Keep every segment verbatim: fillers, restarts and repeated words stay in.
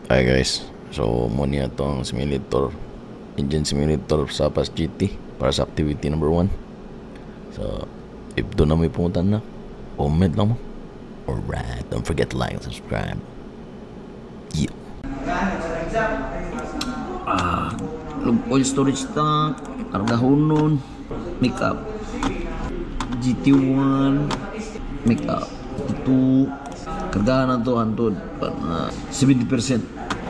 Hi guys, so mo niya itong simulator, engine simulator sa Pas G T para sa activity number one. So, if doon na may pumunta na, comment lang mo. Alright, don't forget to like and subscribe. Yeah. Ah, log oil storage tank, kargahonon, makeup, G T one, makeup, itu kargahan na to antod uh, seventy percent.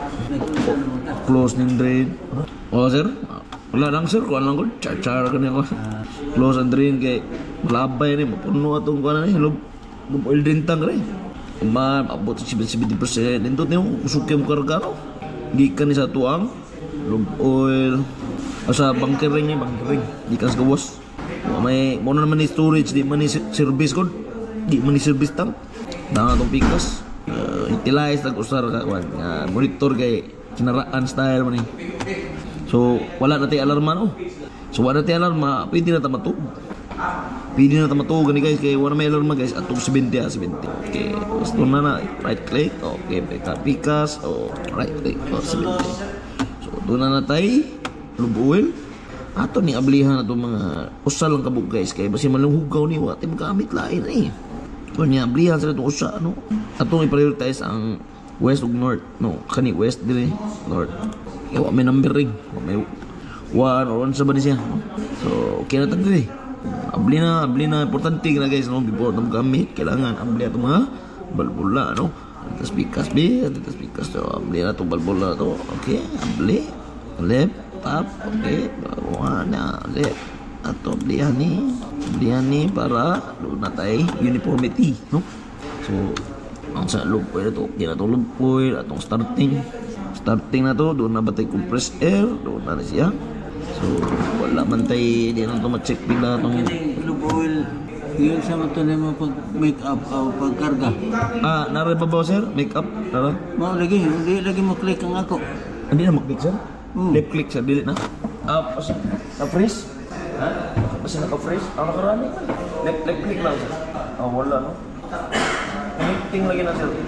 Close ning drain. Oh sir, wala lang sir, kuan lang ko, char-char ka niya ko. Close and drain kay malabay ni, mapuno atong kuan ni, log oil drain tank rin. Man, abot sa seventy percent. Nindot niyo, usok yung karga no. Gikan ni sa tuang, log oil, o sa bunker ring niya, bunker ring. Gikan sa gawas. May, muna naman ni storage, di man ni service ko. Di man ni service tank. Dang atong pikas. Uh, utilize tag-usar ka, kuan. Uh, monitor kay kinaraan style man ni. So, wala na tayo alarma no. So, wala na tayo alarma, pwede na tamatog. Pwede na tamatog gani guys, kaya wala may alarma guys, atong seventy ah, seventy. Okay, gusto na na, right click, okay, pikas, oh, right click, oh, seventy. So, doon na na tayo, lube oil. Ato ni ablihan na itong mga usal lang kabog guys, kaya basi malunghugaw ni, wati magamit lain eh. So, niya ablihan sa itong usa, no? Atong i-prioritize ang west ug north, no? Kani west dire, north. Kaya may number ring, may one or one sa ba niya, no? So, okay na tayo dire. Abli na, abli na, importante na guys, no? Before na magamit, kailangan abli na mga balbula, no? Antas pikas, bi, antas pikas, so, abli na itong balbula to, okay? Abli, left, top, okay? Bawa na, left. Ato ablihan ni, ablihan ni para doon na tayo uniformity, no? So, ang sa lube oil na to, okay na itong lube oil, atong starting. Starting na to, doon na ba tayo compressed air, doon na na siya. So, wala man tayo, hindi na ito ma-check bigla itong lube oil. Yun sa mga tunay mo pag make up o pagkarga. Ah, nara ba ba sir? Make up? Nara? Mau lagi, hindi lagi mo click ang ako. Hindi na mag-click sir? Hmm. Left click sir, delete na. Ah, kasi na-freeze? Ha? Kasi naka-freeze? Ah, nakarami ka. Left, left click lang sir. Ah, wala no? Connecting lagi na sir.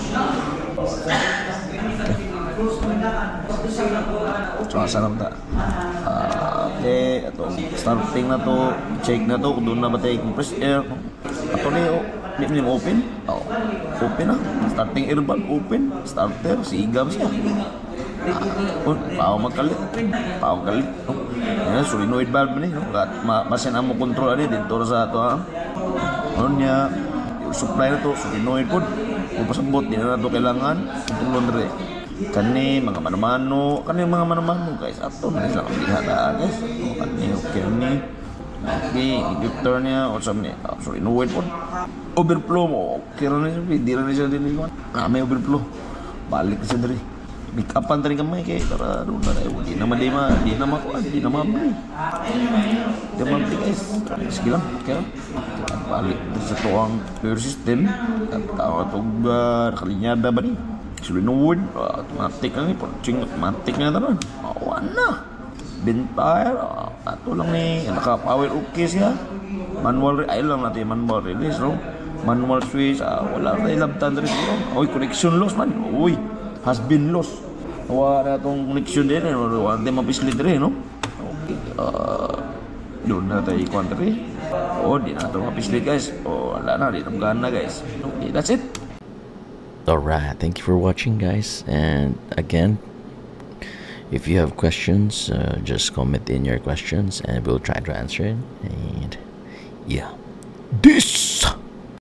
So, asa lang ta? Ah, okay, atong starting na to, check na to, kung doon na ba tayo compressed air. Ato na yun, hindi mo open? Oh, open na. Starting air valve, open. Starter, sigam siya. Ah, oh, pao magkalit. Pao magkalit. Oh. Yan, solenoid valve ni. No? Masin ang mo control ani dito sa ato ha. Ano niya, supply na to, solenoid po. Kung pasabot, di na na to kailangan. Tulong rin. Kani mga manumano, kani mga manumano guys, ato na sila kablihan na guys. Kani okay ni, okay, inductor niya o saan niya, oh, sorry, no wait po. Overflow mo, okay na niya, di na niya din yun. Ah, may overflow, balik na siya dari. Make-upan tayo kamay kaya para doon na tayo. Di naman, di naman, di naman ko, di naman mabili. Di naman mabili guys. Sige lang, okay lang. Balik na sa tuwang air system. At tawag ito ba, nakalinyada ba niya? Solenoid, uh, automatic na ni, punching automatic na naman. Awan na. Bentire, uh, ato lang ni, naka-power okay siya. Manual, ay lang natin manual release, no? Manual switch, uh, wala na ilabtan rin siya. Uy, connection loss man. Uy, has been lost. Wala na itong connection din, wala na mapislit rin, no? Okay, uh, doon na tayo ikuan rin. O, di na ito mapislit guys. O, wala na, di na magana guys. Okay, that's it. Alright, thank you for watching guys, and again, if you have questions, uh, just comment in your questions and we'll try to answer it. And yeah.